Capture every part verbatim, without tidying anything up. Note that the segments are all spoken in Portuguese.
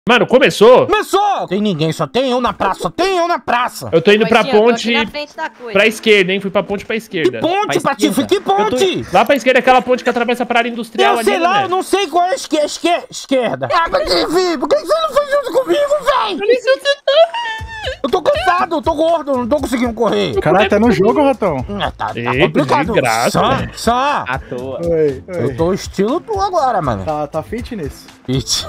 Mano, começou? Começou! Tem ninguém, só tem eu na praça, só tem eu na praça. Eu tô indo pra Pois sim, eu tô ponte aqui na frente da coisa. pra esquerda, hein? Fui pra ponte pra esquerda. Que ponte, Pra Patife? esquerda. Que ponte? Lá pra esquerda é aquela ponte que atravessa pra área industrial Eu ali, sei lá, né? eu não sei qual é a esquerda. Esquerda. esquerda. Ah, Patife, por que você não foi junto comigo, velho? Eu tô cansado, eu tô gordo, não tô conseguindo correr. Caralho, tá no jogo, Ratão. Ah, tá, tá Ei, complicado. de graça, Só, velho. só. À toa. Oi, Eu oi. tô estilo tu agora, mano. Tá, tá fitness? Pitch.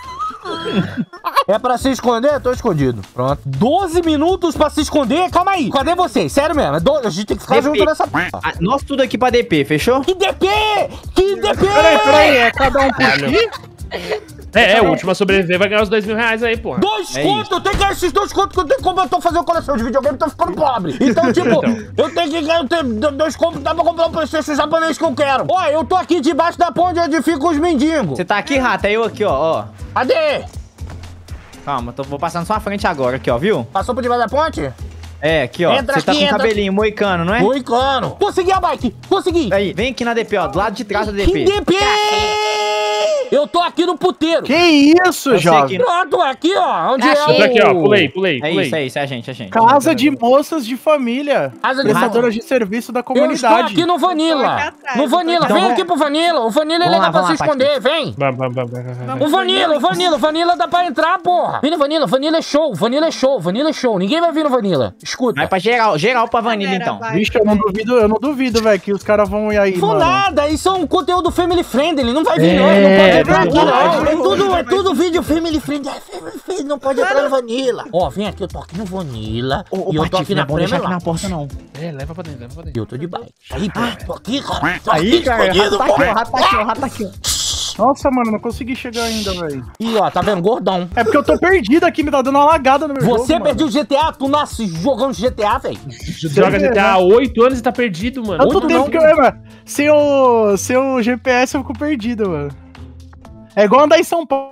É pra se esconder? Eu tô escondido. Pronto. doze minutos pra se esconder? Calma aí. Cadê vocês? Sério mesmo. É do... A gente tem que ficar D P. junto nessa porra. Ah, nós tudo aqui pra D P, fechou? Que D P! Que D P! Peraí, peraí, é cada um por aqui? É, é, o último a sobreviver vai ganhar os dois mil reais aí, porra. Dois É contos! Eu tenho que ganhar esses dois contos que eu tenho que comprar. Eu tô fazendo coleção de videogame e tô ficando pobre. Então, tipo, eu tenho que ganhar eu tenho dois contos. Dá pra comprar o PlayStation japonês que eu quero. Ó, eu tô aqui debaixo da ponte onde ficam os mendigos. Você tá aqui, Rata, eu aqui, ó, ó. Cadê? Calma, tô, vou passar na sua frente agora, aqui, ó, viu? Passou por debaixo da ponte? É, aqui, ó. Entra Você tá aqui, com entra cabelinho moicano, não é? Moicano. Consegui a bike. Consegui. Aí, vem aqui na D P, ó, do lado de trás da D Que P. D P! Eu tô aqui no puteiro. Que isso, Eu sei jovem? que- Pronto, aqui, ó. Onde é Achei. Outra aqui, ó. o- Pulei, pulei, É pulei. isso, é isso, é a gente, é a gente. Casa de moças de família. Casa de Prestadoras de serviço da Eu estou comunidade. aqui no Eu tô Vanilla. aqui atrás, No eu tô Vanilla, aqui. vem Então aqui pro Vanilla. O Vanilla é Vamos legal lá, pra se vamos lá, esconder, vem. Vamos, vamos, vamos, vamos, vamos. O Vanilla, o Vanilla, o Vanilla dá pra entrar, porra. Vem no Vanilla, o Vanilla é show, o Vanilla é show, o Vanilla é show. Ninguém vai vir no Vanilla. Escuta. Vai pra geral, geral pra Vanilla, Galera, então. vai. Vixe, eu não duvido, eu não duvido, velho, que os caras vão ir aí, Não mano. nada, isso é um conteúdo family friendly, não vai vir É, não, não pode entrar aqui verdade. não. É tudo, é tudo vídeo family friendly, é family friendly, não pode entrar no Vanilla. Ó, vem aqui, eu tô aqui no Vanilla Ô, ô, e eu tô Patife, aqui não na é bom deixar Premier aqui lá. na porta, não. É, leva pra dentro, leva pra E dentro. eu tô de bike. Aí, pô, tô aqui, cara. Tô Aí, aqui cara, escondido, Rata tá aqui, ó, pô. Rata tá aqui, ó, Rata tá aqui, ó. Nossa, mano, não consegui chegar ainda, velho. Ih, ó, tá vendo, gordão. É porque eu tô perdido aqui, me tá dando uma lagada no meu jogo, Você mano. perdeu o G T A? Tu nasce jogando G T A, velho? Joga G T A há oito anos e tá perdido, mano. Tanto Oito tempo não. que eu... É, mano, sem o, sem o G P S eu fico perdido, mano. É igual andar em São Paulo.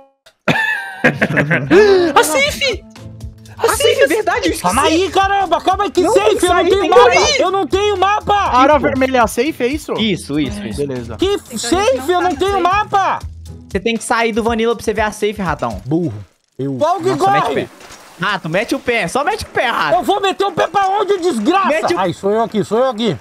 A Cif! A Cif, é verdade, eu esqueci. Calma aí, caramba, calma aí, que Não, tem safe, que eu não sair, tenho tem que mapa, sair. eu não tenho mapa. Área vermelha é safe, é isso? Isso, isso, isso. Beleza. Que gente safe, não eu não tá tenho safe. mapa. Você tem que sair do Vanilla pra você ver a safe, Ratão. Burro. Eu. Qual que Nossa, mete o corre? pé. Rato, mete o pé, só mete o pé, Rato. Eu vou meter o pé pra onde, desgraça? Mete o- Ai, sou eu aqui, sou eu aqui.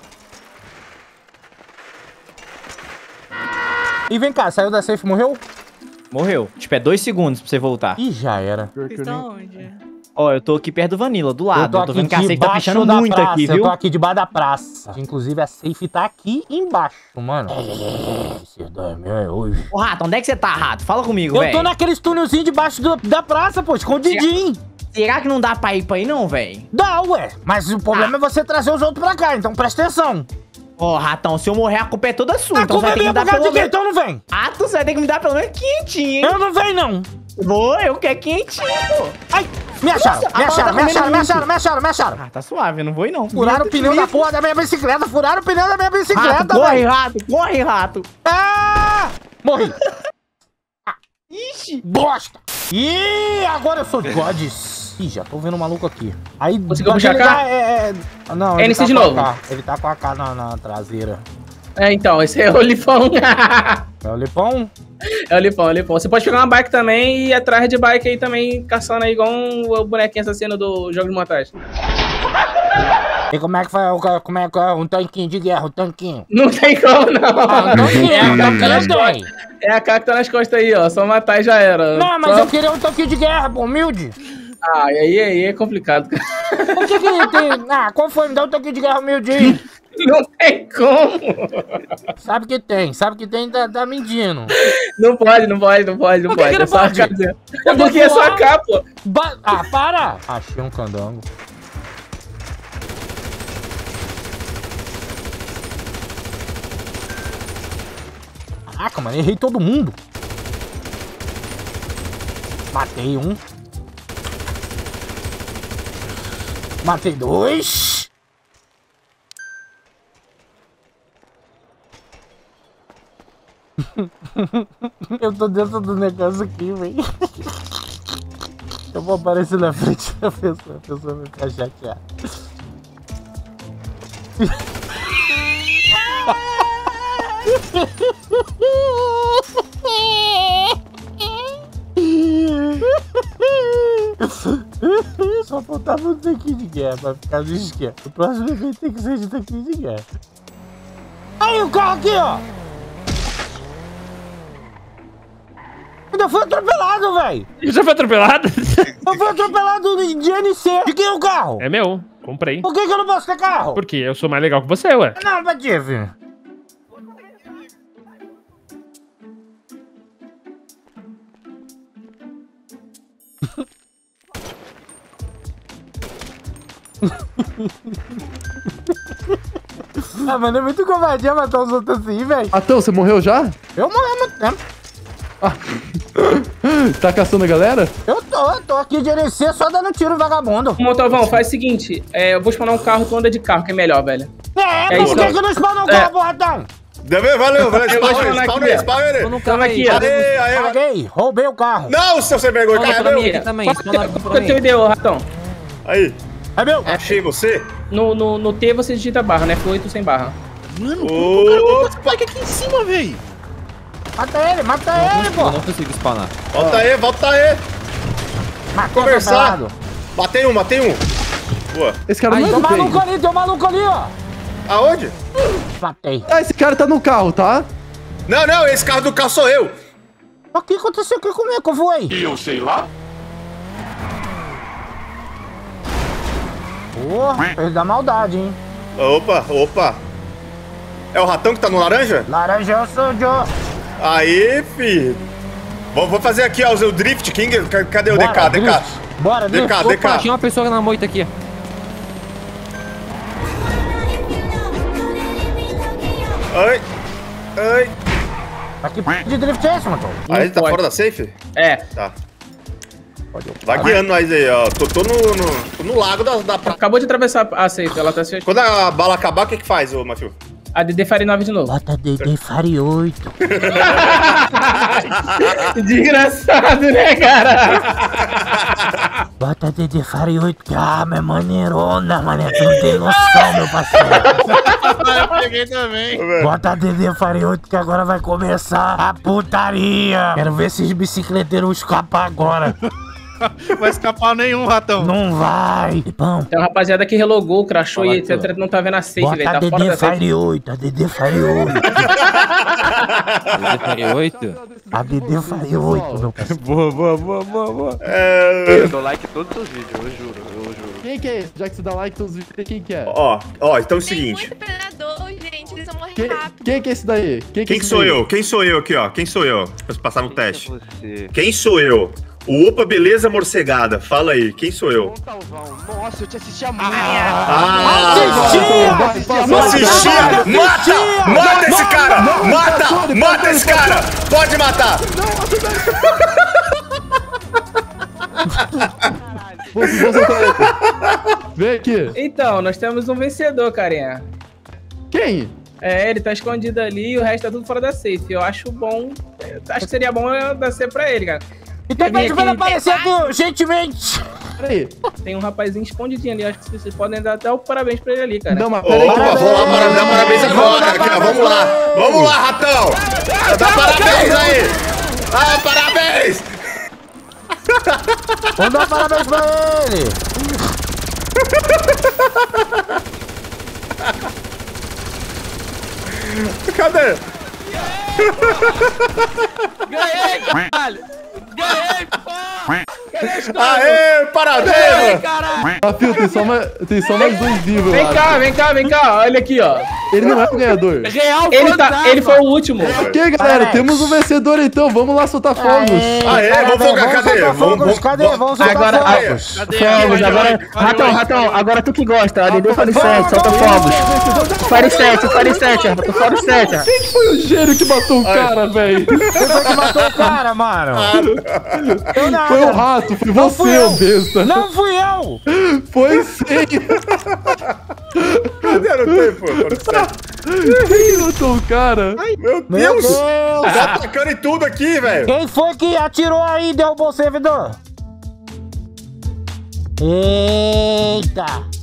E vem cá, saiu da safe, morreu? Morreu. Tipo, é dois segundos pra você voltar. Ih, já era. Pior que Vocês eu nem- estão onde? Ó, eu tô aqui perto do Vanilla, do lado. Eu tô, vendo que a safe tá debaixo fechando da muito praça, aqui, Eu viu? tô aqui debaixo da praça. Inclusive, a safe tá aqui embaixo, mano. Esses dois mil é hoje. Ô, Rato, onde é que você tá, Rato? Fala comigo, Eu velho. tô naqueles túnelzinhos debaixo do- da praça, pô, escondidinho. Será que não dá pra ir pra aí, não, velho? Dá, ué. Mas o problema é você trazer os outros pra cá, então presta atenção. Ó, Ratão, se eu morrer, a culpa é toda sua. A então você culpa vai é ter que minha me dar por causa pelo de quem, menos... então não vem. Rato, você vai ter que me dar pelo menos quentinho, hein? Eu não venho, não. Vou, eu quero quentinho, pô. Ai, me acharam, Nossa, me a acharam, bala tá me acharam, me comendo acharam, me acharam, me acharam. Ah, tá suave, eu não vou ir, não. Furaram o pneu da porra da minha bicicleta, furaram o pneu da minha Rato, bicicleta, corre, velho. Rato, corre, Rato. Ah! Morri. Ixi. Bosta. Ih, agora eu sou Gods. Ih, já tô vendo um maluco aqui. Aí, Conseguiu pra puxar a desligar, K? É, é... Não, É ele N C tá de com a novo? K. Ele tá com a K na, na traseira. É, então, esse é o Lipão. É o Lipão? É o Lipão, é o Lipão. Você pode pegar uma bike também e ir atrás de bike aí também, caçando aí igual um, o bonequinho assassino do jogo de montagem. E como é que foi? o- Como é que é um tanquinho de guerra, um tanquinho? Não tem como, não. Ah, um tanquinho, é, um a K que tá nas tanquinho costas. tem. É a K que tá nas costas aí, ó. Só matar e já era. Não, mas Só- eu queria um tanquinho de guerra, pô, humilde. Ah, e aí, aí é complicado. Por que que tem? Ah, qual foi? Me dá um tanquinho de guerra humilde aí. Não tem como. Sabe que tem, sabe que tem, tá, tá mentindo. Não pode, não pode, não pode, não Por que pode. que É não só a pode? K. É Porque porque é só a voar- K, pô. Ba- ah, para! Achei um candango. Caraca, mano, errei todo mundo. Matei um. Matei dois. Eu tô dentro do negócio aqui, velho. Eu vou aparecer na frente da pessoa, a pessoa vai ficar chateada. Só faltava um tanquinho de guerra pra ficar no esquema. O próximo evento tem que ser de tanquinho de guerra. Aí o carro aqui, ó. Ainda foi atropelado, velho. Já foi atropelado? Eu fui atropelado de N C. De quem é o carro? É meu, comprei. Por que, que eu não posso ter carro? Porque eu sou mais legal que você, ué. Não, Patife. Ah, mano, é muito covardia matar os outros assim, velho. Atão, você morreu já? Eu morri há muito tempo. Tá caçando a galera? Eu tô, eu tô aqui de N C só dando tiro vagabundo. Montalvão, faz o seguinte, é, eu vou spawnar um carro, tu anda de carro, que é melhor, velho. É, É por isso, que ó. que não spawnou o É. carro, porratão? Valeu, valeu, valeu. Eu vou Spawn ele, spawnar spawn aqui, ele, ó. spawn ele. no Tamo aqui, ó. Aê, aê, aê. Paguei, roubei o carro. Não, seu sem vergonha, Spawna cara, pra é mim meu. aqui também. Qual Spawna que pra é o teu mim. I D, ô, Ratão? Aí, É meu. achei você. No, no, no T você digita barra, né? F oito sem barra. Mano, Ô, o cara botou esse bike aqui em cima, velho. Mata ele, mata ele, Eu pô. não consigo spawnar. volta aí, volta aí. Matou Conversar. atropelado. Matei um, matei um. Boa. Esse cara Ai, não Tem é um do maluco bem. ali, tem um maluco ali, ó. Aonde? Matei. Ah, esse cara tá no carro, tá? Não, não, esse carro do carro sou eu. O que aconteceu aqui comigo que eu voei? Eu sei lá. Porra, fez da maldade, hein. Opa, opa. É o ratão que tá no laranja? Laranja eu sou Joe. Aí, fi. Vou, vou fazer aqui, ó, o Drift King. Ca- Cadê o D K, D K? Bora, D K, Drift. D Opa, K. tinha uma pessoa na moita aqui. Ai, ai. Mas que p de drift é esse, mano? Aí, tá pode. fora da safe? É. Tá. Vai guiando nós aí, ó. Tô, tô, no, no, tô no lago da, da praia. Acabou de atravessar a safe, ela tá se... Quando a bala acabar, o que que faz, ô, Matheus? A D D Fire nove de novo. Bota D D Fire oito. Desgraçado, né, cara? Bota D D Fire oito, que a arma é maneirona, mané. Tu não tem noção, meu parceiro. Eu peguei também. Bota D D Fire oito que agora vai começar a putaria. Quero ver esses bicicleteiros escapar agora. Vai escapar nenhum, Ratão. Não vai. Pão. Tem uma rapaziada que relogou, crashou Fala e aqui, etcétera. Não tá vendo a safe, Bota velho. a Tá fora D D da safe. Fire oito, a D D Fire oito. oito? A D D Fire oito, meu parceiro. Boa, boa, boa, boa, boa. É... Eu dou like em todos os vídeos, eu juro, eu juro. Quem que é esse? Já que você dá like todos os vídeos, quem que é? Ó, ó, então é o Tem seguinte. muito predador, gente. Eles vão morrer Quem, rápido. quem que é esse daí? Quem, que é Quem esse sou daí? eu? Quem sou eu aqui, ó? Quem sou eu? Pra passar no teste. Você. Quem sou eu? O Opa Beleza Morcegada. Fala aí, quem sou eu? Montalvão, nossa, eu te assistia muito. Ah! Assistia! Não assistia! Mata! Mata esse cara! Mata! Mata esse cara! Pode matar! Você, você tá... Vem aqui. Então, nós temos um vencedor, carinha. Quem? É, ele tá escondido ali e o resto tá tudo fora da safe. Eu acho bom. eu Acho que seria bom eu dar C pra ele, cara. Então Ele pede pra ele aqui- aparecer aqui, gentilmente. Peraí. Tem um rapazinho escondidinho ali. Acho que vocês podem dar até o parabéns pra ele ali, cara. Não, mas peraí. Opa, vou lá para dar parabéns agora aqui, ó. Vamos lá! Vamos lá, ratão! Dá parabéns aí! Ah, parabéns! Vamos dar parabéns pra ele. Cadê? Ganhei, caralho! Ganhei, pô! Aê, parabéns! mano. Mafio, tem só mais, tem só mais dois vivos, Vem lá. cá, vem cá, vem cá. Olha aqui, ó. Ele não é o ganhador. Real Ele, tá, fantasma. ele foi o último. Ok, galera, temos um vencedor então. Vamos lá soltar fogos. Aê, vamos fogar, cadê? soltar Vamos, fogos, vamos, cadê? vamos- Vamos soltar Agora- fogos. Fogos, agora. Ratão, ratão, agora tu que gosta. A D D Fire sete, solta fogos. Fire sete, Fire sete, Ratão, Fire sete. Quem foi o gênio que matou o cara, velho? Quem foi que matou o cara, mano? Eu nada. Foi o rato, foi Não você, fui eu. ô besta. Não fui eu. Foi sim. Cadê no tempo? Quem matou o cara? Meu Meu Deus! Deus. Tá atacando em tudo aqui, velho! Quem foi que atirou aí e derrubou o servidor? Eita.